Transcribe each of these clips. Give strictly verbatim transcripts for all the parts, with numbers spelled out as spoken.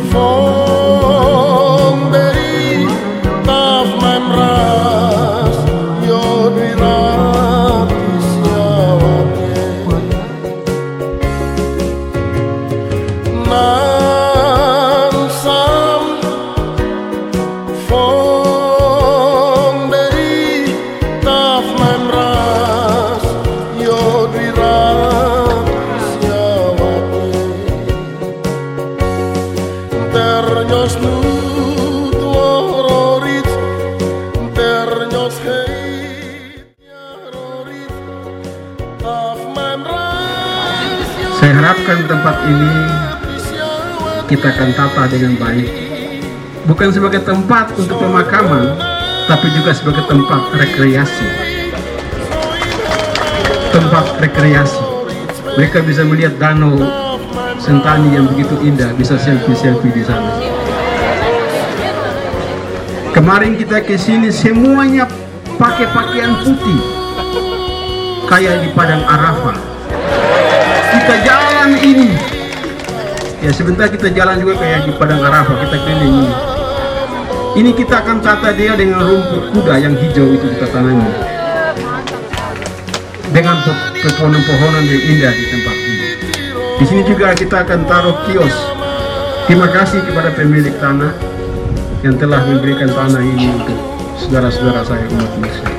Saya harapkan tempat ini kita akan tata dengan baik, bukan sebagai tempat untuk pemakaman, tapi juga sebagai tempat rekreasi. Tempat rekreasi, mereka bisa melihat danau Sentani yang begitu indah, bisa selfie-selfie di sana. Kemarin kita ke sini semuanya pakai pakaian putih, kayak di Padang Arafah. Kita jalan ini, ya sebentar kita jalan juga kayak di Padang Arafah, kita keliling ini. Ini kita akan tata dia dengan rumput kuda yang hijau itu kita tanami, dengan pepohonan-pohonan yang indah di tempat ini. Di sini juga kita akan taruh kios. Terima kasih kepada pemilik tanah yang telah memberikan tanah ini untuk saudara-saudara saya umat Muslim.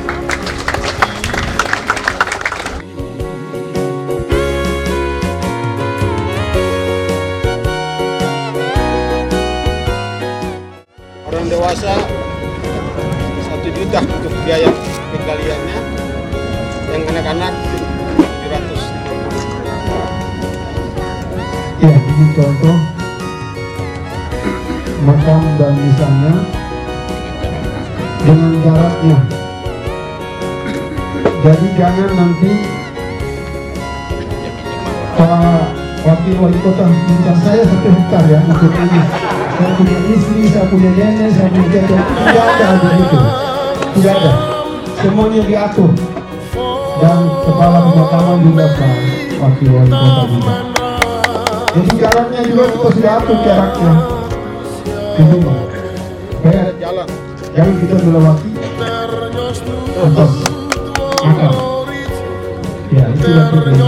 Orang dewasa satu juta untuk biaya penggaliannya, yang anak-anak tujuh ratus. Ya, ini contoh makam dan nisannya dengan jaraknya. Jadi jangan nanti Pak Wakil Wali Kota minta saya satu hektar ya untuk ini. Saya punya istri, saya punya nenek, saya punya kakek. Tidak ada begitu. Tidak ada. Semuanya diatur. Dan kepala pemakaman juga Pak Wakil Wali Kota juga. Jadi jaraknya juga kita sudah atur jaraknya. Ini, supaya Jalan. jangan kita melewati atas makam. Ya, itu nanti dari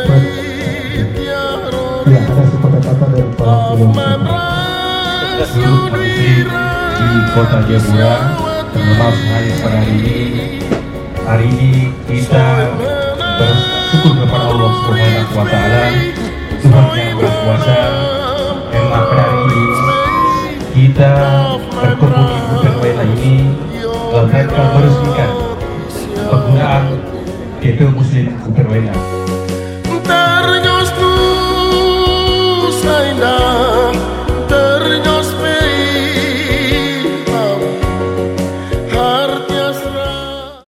ya ada seperti kata dari Pak Wakil Wali Kota. Seluruh muslim di kota Jayapura, terutama sehari pada hari ini. Hari ini kita bersyukur kepada Allah Subhanahu wa Ta'ala, Tuhan yang Maha Kuasa, yang pada hari ini kita berkumpul di Bukan Wela ini dalam rangka meresmikan penggunaan T P Muslim Bukan Wela.